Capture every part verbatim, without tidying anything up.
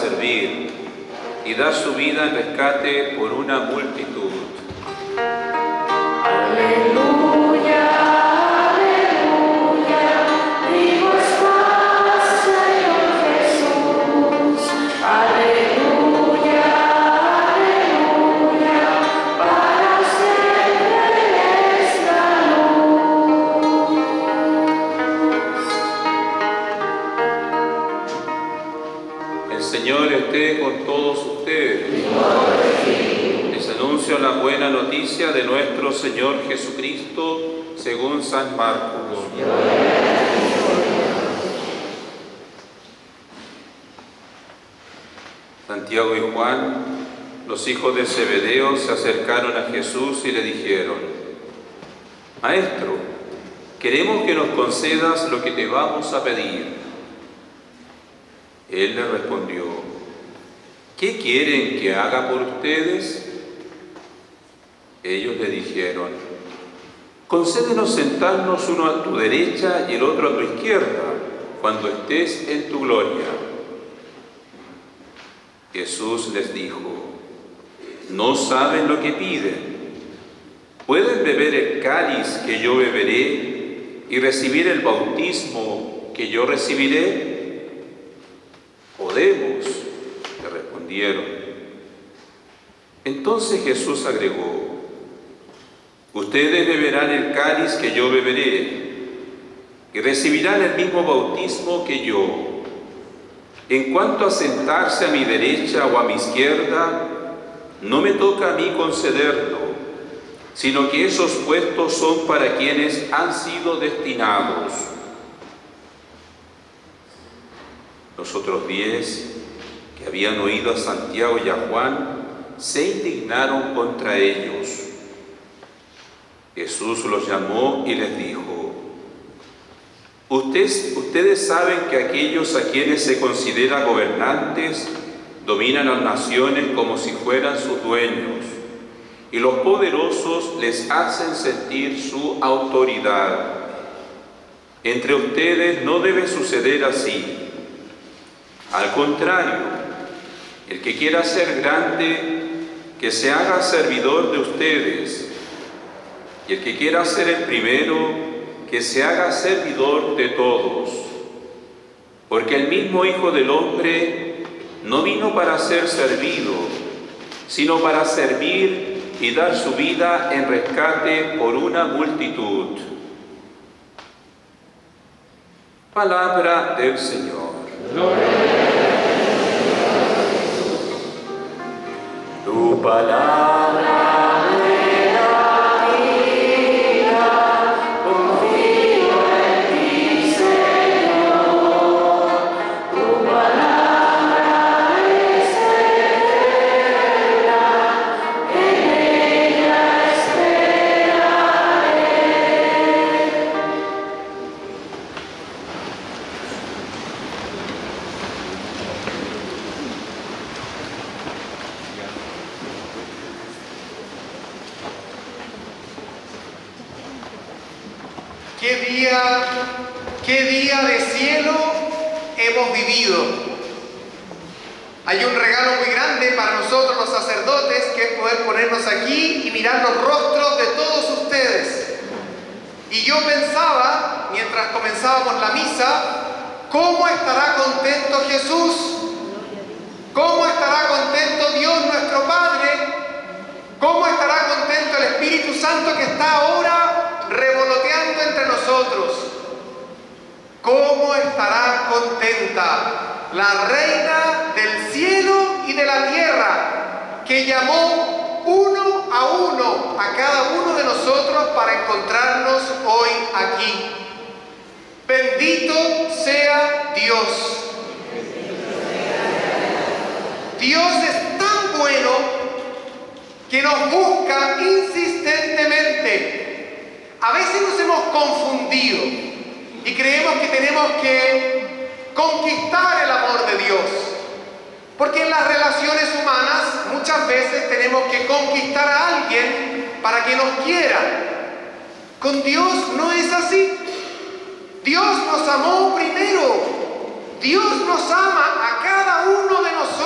servir y dar su vida en rescate por una multitud. Aleluya, aleluya, digo estás, Señor Jesús. Aleluya, aleluya, para siempre es la luz. El Señor esté con todos ustedes. Les anuncio la buena noticia de nuestro Señor Jesucristo según San Marcos. Santiago y Juan, los hijos de Zebedeo, se acercaron a Jesús y le dijeron: Maestro, queremos que nos concedas lo que te vamos a pedir. Él le respondió: ¿qué quieren que haga por ustedes? Ellos le dijeron: concédenos sentarnos uno a tu derecha y el otro a tu izquierda, cuando estés en tu gloria. Jesús les dijo: no saben lo que piden. ¿Pueden beber el cáliz que yo beberé y recibir el bautismo que yo recibiré? Podemos, le respondieron. Entonces Jesús agregó: ustedes beberán el cáliz que yo beberé y recibirán el mismo bautismo que yo. En cuanto a sentarse a mi derecha o a mi izquierda, no me toca a mí concederlo, sino que esos puestos son para quienes han sido destinados. Los otros diez, que habían oído a Santiago y a Juan, se indignaron contra ellos. Jesús los llamó y les dijo: Ustedes, ustedes saben que aquellos a quienes se considera gobernantes dominan a las naciones como si fueran sus dueños, y los poderosos les hacen sentir su autoridad. Entre ustedes no debe suceder así. Al contrario, el que quiera ser grande, que se haga servidor de ustedes, y el que quiera ser el primero, que se haga servidor de todos. Porque el mismo Hijo del Hombre no vino para ser servido, sino para servir y dar su vida en rescate por una multitud. Palabra del Señor. Tu palabra ¿Qué día, qué día de cielo hemos vivido? Hay un regalo muy grande para nosotros los sacerdotes, que es poder ponernos aquí y mirar los rostros de todos ustedes. Y yo pensaba, mientras comenzábamos la misa, ¿cómo estará contento Jesús? ¿Cómo estará contento Dios nuestro Padre? ¿Cómo estará contento el Espíritu Santo que está ahora revoloteando entre nosotros? ¿Cómo estará contenta la Reina del cielo y de la tierra, que llamó uno a uno a cada uno de nosotros para encontrarnos hoy aquí? Bendito sea Dios. Dios es tan bueno que nos busca insistentemente. A veces nos hemos confundido y creemos que tenemos que conquistar el amor de Dios, porque en las relaciones humanas muchas veces tenemos que conquistar a alguien para que nos quiera. Con Dios no es así. Dios nos amó primero. Dios nos ama a cada uno de nosotros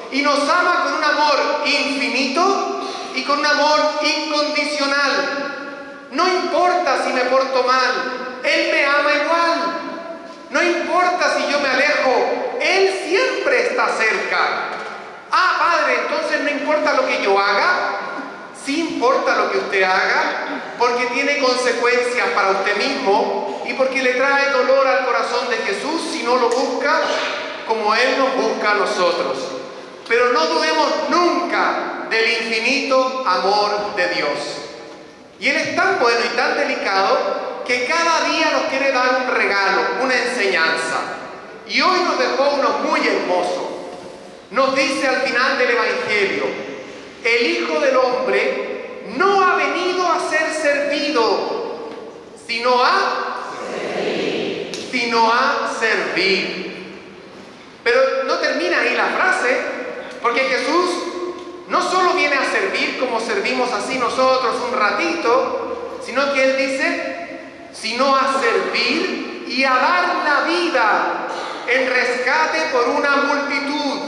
y nos ama con un amor infinito y con un amor incondicional. No importa si me porto mal, Él me ama igual. No importa si yo me alejo, Él siempre está cerca. Ah, Padre, entonces no importa lo que yo haga. Sí importa lo que usted haga, porque tiene consecuencias para usted mismo y porque le trae dolor al corazón de Jesús si no lo busca como Él nos busca a nosotros. Pero no dudemos nunca del infinito amor de Dios. Y Él es tan bueno y tan delicado que cada día nos quiere dar un regalo, una enseñanza. Y hoy nos dejó uno muy hermoso. Nos dice al final del Evangelio: el Hijo del Hombre no ha venido a ser servido, sino a servir. Sino a servir. Pero no termina ahí la frase, porque Jesús no solo viene a servir como servimos así nosotros un ratito, sino que Él dice, sino a servir y a dar la vida en rescate por una multitud.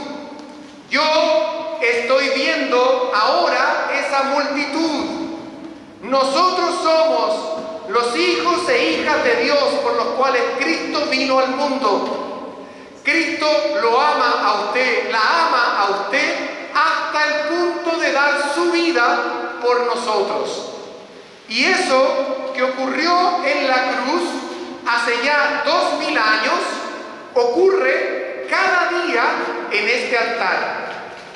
Yo estoy viendo ahora esa multitud. Nosotros somos los hijos e hijas de Dios por los cuales Cristo vino al mundo. Cristo lo ama a usted, la ama a usted hasta el punto de dar su vida por nosotros. Y eso que ocurrió en la cruz hace ya dos mil años, ocurre cada día en este altar.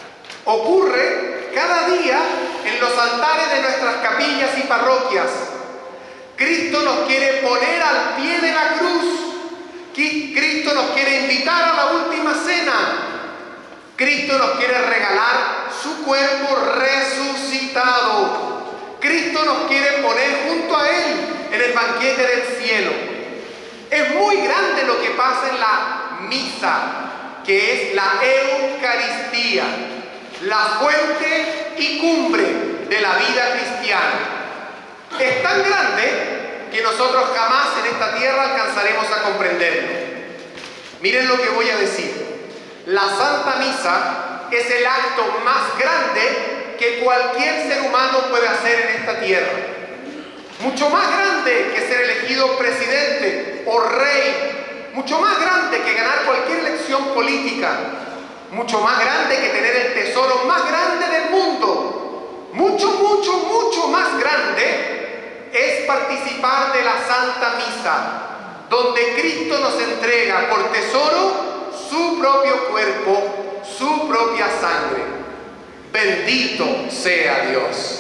Ocurre cada día en los altares de nuestras capillas y parroquias. Cristo nos quiere poner al pie de la cruz. Cristo nos quiere invitar a la última cena. Cristo nos quiere regalar su cuerpo resucitado. Cristo nos quiere poner junto a Él en el banquete del cielo. Es muy grande lo que pasa en la misa, que es la Eucaristía, la fuente y cumbre de la vida cristiana. Es tan grande que nosotros jamás en esta tierra alcanzaremos a comprenderlo. Miren lo que voy a decir. La Santa Misa es el acto más grande que cualquier ser humano puede hacer en esta tierra. Mucho más grande que ser elegido presidente o rey. Mucho más grande que ganar cualquier elección política. Mucho más grande que tener el tesoro más grande del mundo. Mucho, mucho, mucho más grande es participar de la Santa Misa, donde Cristo nos entrega por tesoro su propio cuerpo, su propia sangre. Bendito sea Dios.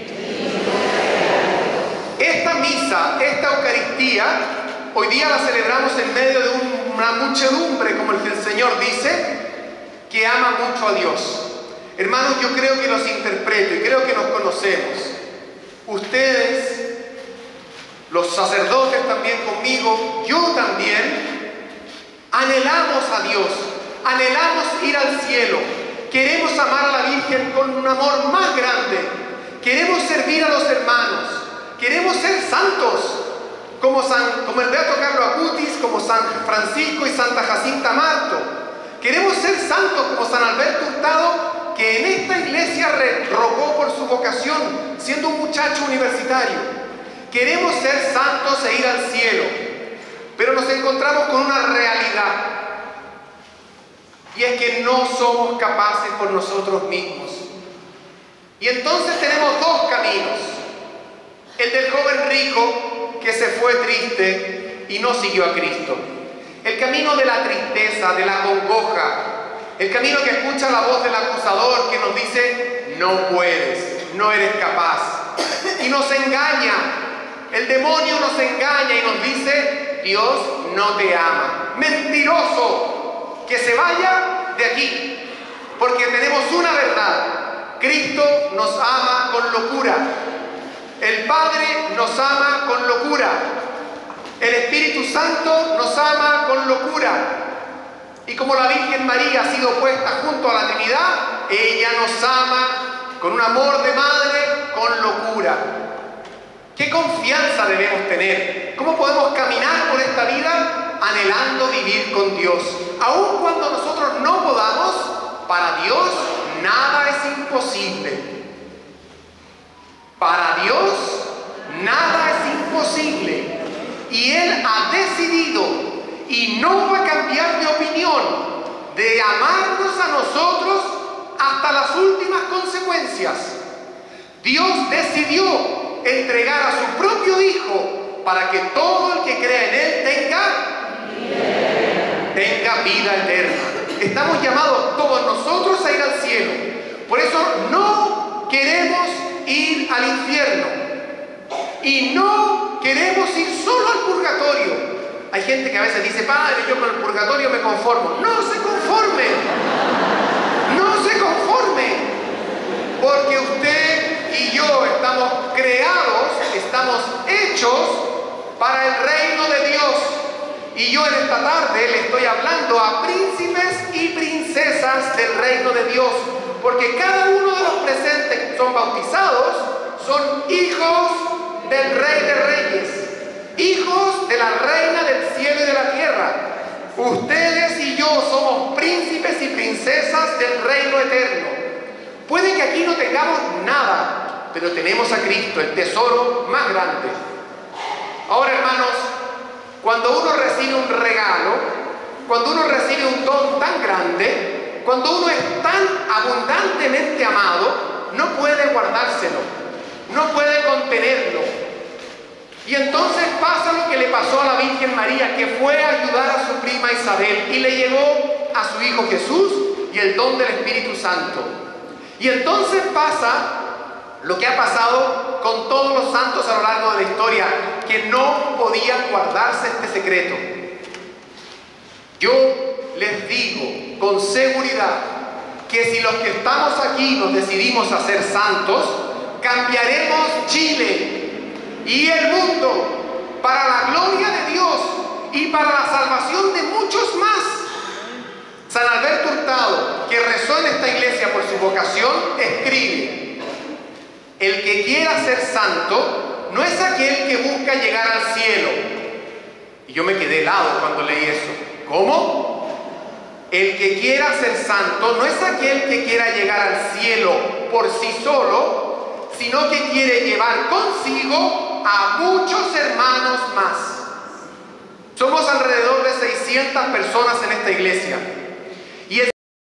Esta misa, esta Eucaristía, hoy día la celebramos en medio de una muchedumbre, como el que el Señor dice, que ama mucho a Dios. Hermanos, yo creo que los interpreto y creo que nos conocemos. Ustedes, los sacerdotes también conmigo, yo también, anhelamos a Dios, anhelamos ir al cielo, queremos amar a la Virgen con un amor más grande, queremos servir a los hermanos, queremos ser santos, como, San, como el Beato Carlo Acutis, como San Francisco y Santa Jacinta Marto. Queremos ser santos como San Alberto Hurtado, que en esta iglesia rogó por su vocación, siendo un muchacho universitario. Queremos ser santos e ir al cielo, pero nos encontramos con una realidad, y es que no somos capaces por nosotros mismos. Y entonces tenemos dos caminos: el del joven rico que se fue triste y no siguió a Cristo, el camino de la tristeza, de la congoja, el camino que escucha la voz del acusador que nos dice: no puedes, no eres capaz, y nos engaña. El demonio nos engaña y nos dice: Dios no te ama. Mentiroso, que se vaya de aquí, porque tenemos una verdad: Cristo nos ama con locura, el Padre nos ama con locura, el Espíritu Santo nos ama con locura, y como la Virgen María ha sido puesta junto a la Trinidad, ella nos ama con un amor de madre, con locura. ¿Qué confianza debemos tener? ¿Cómo podemos caminar por esta vida anhelando vivir con Dios? Aun cuando nosotros no podamos, para Dios imposible. Para Dios nada es imposible. Y Él ha decidido y no va a cambiar de opinión, de amarnos a nosotros hasta las últimas consecuencias. Dios decidió entregar a su propio Hijo para que todo el que crea en Él tenga, tenga vida eterna. Estamos llamados todos nosotros a ir al cielo. Por eso no queremos ir al infierno. Y no queremos ir solo al purgatorio. Hay gente que a veces dice, padre, yo con el purgatorio me conformo. No se conforme. No se conforme. Porque usted y yo estamos creados, estamos hechos para el reino de Dios. Y yo en esta tarde le estoy hablando a príncipes y princesas del reino de Dios. Porque cada uno de los presentes que son bautizados son hijos del Rey de Reyes, hijos de la Reina del cielo y de la tierra. Ustedes y yo somos príncipes y princesas del reino eterno. Puede que aquí no tengamos nada, pero tenemos a Cristo, el tesoro más grande. Ahora, hermanos, cuando uno recibe un regalo, cuando uno recibe un don tan grande, cuando uno es tan abundantemente amado, no puede guardárselo. No puede contenerlo. Y entonces pasa lo que le pasó a la Virgen María, que fue a ayudar a su prima Isabel y le llevó a su hijo Jesús y el don del Espíritu Santo. Y entonces pasa lo que ha pasado con todos los santos a lo largo de la historia, que no podían guardarse este secreto. Yo les digo con seguridad que si los que estamos aquí nos decidimos a ser santos, cambiaremos Chile y el mundo para la gloria de Dios y para la salvación de muchos más. San Alberto Hurtado, que rezó en esta iglesia por su vocación, escribe: el que quiera ser santo no es aquel que busca llegar al cielo. Y yo me quedé helado cuando leí eso. ¿Cómo? El que quiera ser santo no es aquel que quiera llegar al cielo por sí solo, sino que quiere llevar consigo a muchos hermanos más. Somos alrededor de seiscientas personas en esta iglesia.